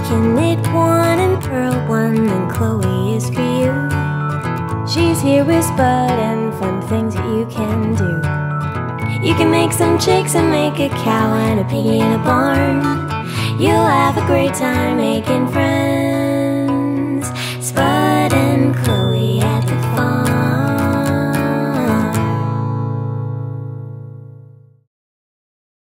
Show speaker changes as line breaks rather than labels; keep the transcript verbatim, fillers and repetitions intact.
can knit one and purl one, then Chloe is for you. She's here with Spud and fun things that you can do. You can make some chicks and make a cow and a piggy in a barn. You'll have a great time making friends.